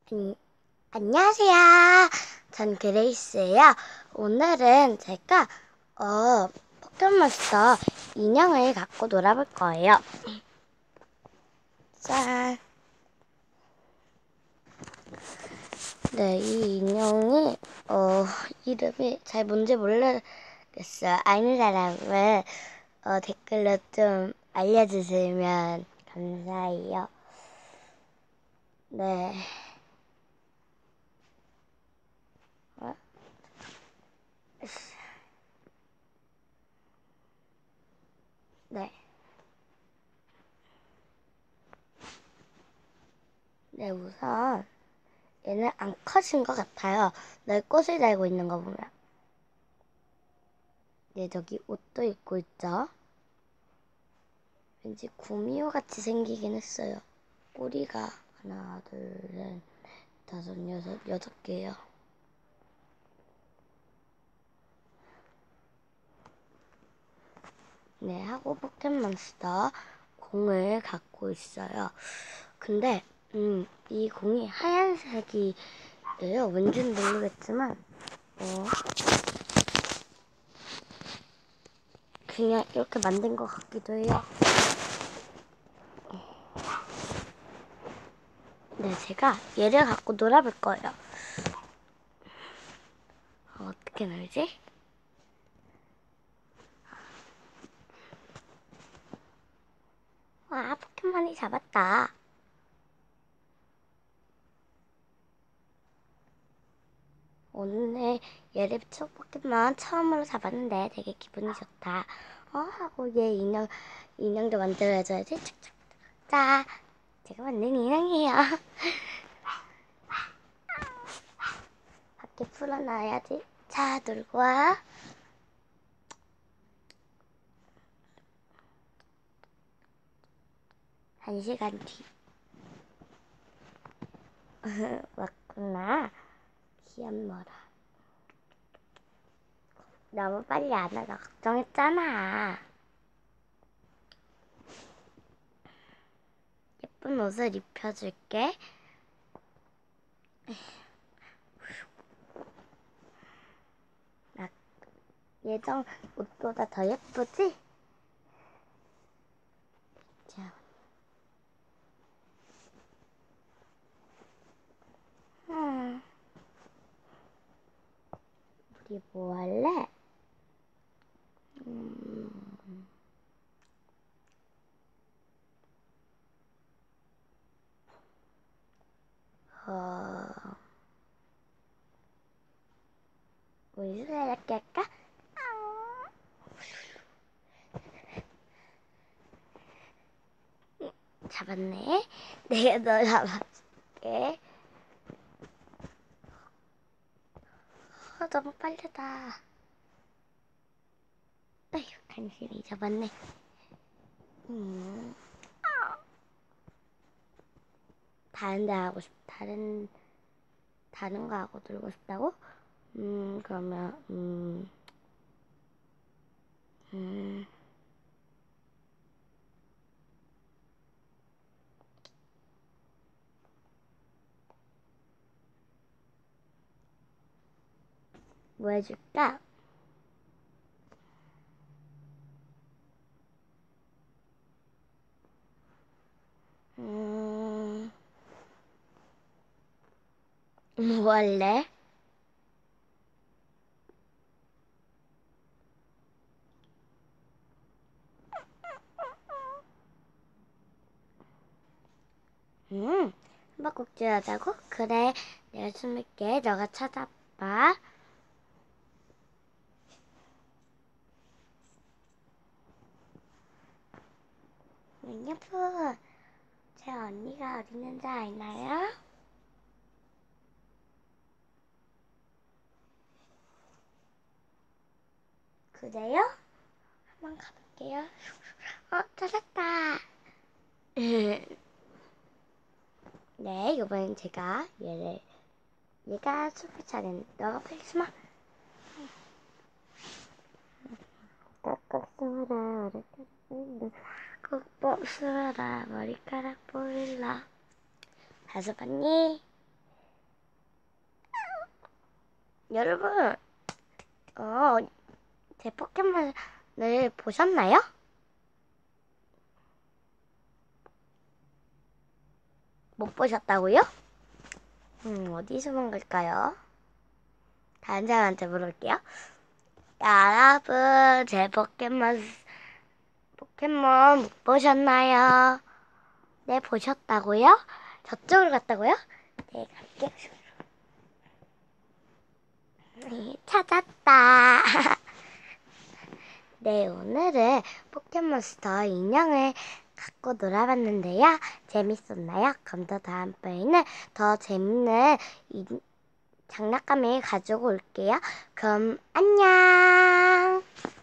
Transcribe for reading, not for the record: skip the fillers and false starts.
안녕하세요. 전 그레이스예요. 오늘은 제가 포켓몬스터 인형을 갖고 놀아볼 거예요. 짠. 네, 이 인형이 이름이 잘 뭔지 모르겠어요. 아는 사람은 댓글로 좀 알려주시면 감사해요. 네. 어? 네. 네, 우선 얘는 안 커진 것 같아요. 내 꽃을 달고 있는 거 보면. 네, 저기 옷도 입고 있죠. 왠지 구미호 같이 생기긴 했어요. 꼬리가 하나, 둘, 셋, 다섯, 여섯 개요. 네, 하고 포켓몬스터 공을 갖고 있어요. 근데 이 공이 하얀색이에요. 왠지는 모르겠지만 그냥 이렇게 만든 것 같기도 해요. 네, 제가 얘를 갖고 놀아볼 거예요. 어떻게 놀지? 와, 포켓몬이 잡았다. 오늘 얘를 포켓몬 처음으로 잡았는데 되게 기분이 좋다. 하고 얘 인형도 만들어줘야지. 착착. 자, 제가 만든 인형이에요. 밖에 풀어놔야지. 자, 놀고 와. 한 시간 뒤. 왔구나. 귀엽노라. 너무 빨리 안 와서 걱정했잖아. 예쁜 옷을 입혀줄게. 예전 옷보다 더 예쁘지? 자. 우리 뭐 할래? 우리 수다잡기 할까? 잡았네. 내가 너 잡아줄게. 너무 빠르다. 아휴, 간신히 잡았네. 다른 데 하고 다른 거 하고 놀고 싶다고? 그러면, 뭐 해줄까? 뭐 할래? 숨바꼭질 하자고? 그래, 내가 숨을게. 너가 찾아봐. 여러분, 제 언니가 어디 있는지 아나요? 그래요? 한번 가볼게요. 찾았다. 네, 이번엔 제가 얘가 숨을 차례인데, 너가 빨리 숨어. 꼭꼭 숨어라, 머리카락 보일라. 꼭꼭 숨어라, 머리카락 보일라. 다섯 봤니? 여러분, 제 포켓몬을 보셨나요? 못 보셨다고요? 어디서 본 걸까요? 다른 사람한테 물어볼게요. 여러분, 제 포켓몬 못 보셨나요? 네, 보셨다고요? 저쪽으로 갔다고요? 네, 갈게요. 네, 찾았다. 네, 오늘은 포켓몬스터 인형을 갖고 놀아봤는데요. 재밌었나요? 그럼 더 다음번에는 더 재밌는 장난감을 가지고 올게요. 그럼 안녕.